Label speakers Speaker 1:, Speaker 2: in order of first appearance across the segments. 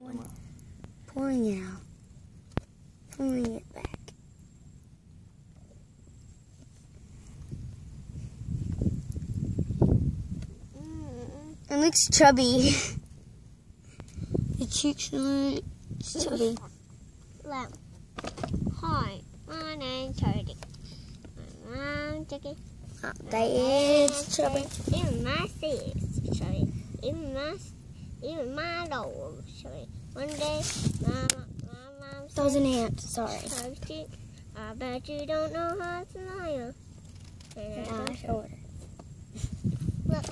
Speaker 1: Pouring it out. Pouring it back. It looks chubby. The cheeks look chubby.
Speaker 2: Hi, my name's Charlie. I'm Chicken.
Speaker 1: That is chubby.
Speaker 2: Even my face, Charlie. Even my nose, Charlie. One day, my mom
Speaker 1: That was an ant. Sorry.
Speaker 2: I bet you don't know how to lie.
Speaker 1: Shoulder.
Speaker 2: Look.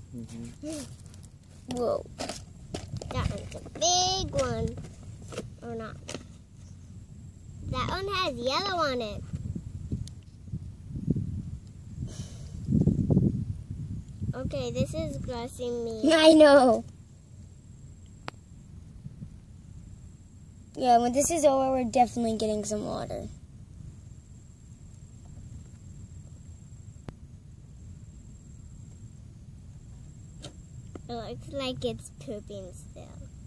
Speaker 1: Whoa.
Speaker 2: That one's a big one. Or not. That one has yellow on it. Okay, this is grossing me.
Speaker 1: I know. Yeah, when this is over, we're definitely getting some water.
Speaker 2: It looks like it's pooping still.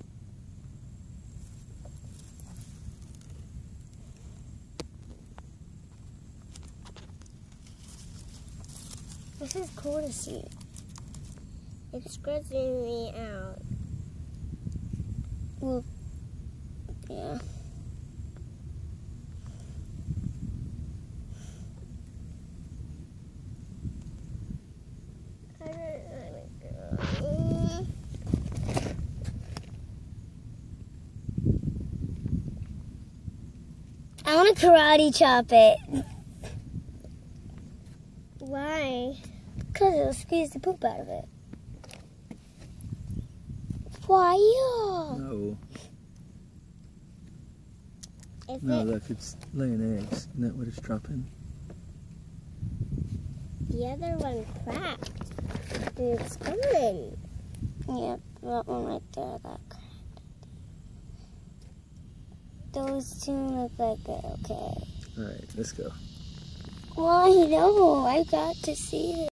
Speaker 1: This is cool to see.
Speaker 2: It's grossing me out.
Speaker 1: Well, yeah. I want to karate chop it.
Speaker 2: Why?
Speaker 1: Because it'll squeeze the poop out of it. Why?
Speaker 3: No.
Speaker 2: Is
Speaker 3: No,
Speaker 2: it
Speaker 3: look, it's laying eggs. Isn't that what it's dropping?
Speaker 2: the other one cracked? And it's coming.
Speaker 1: Yep, that one right there got cracked. Those two look like they're okay.
Speaker 3: Alright, let's go.
Speaker 1: Well, I know. I got to see it.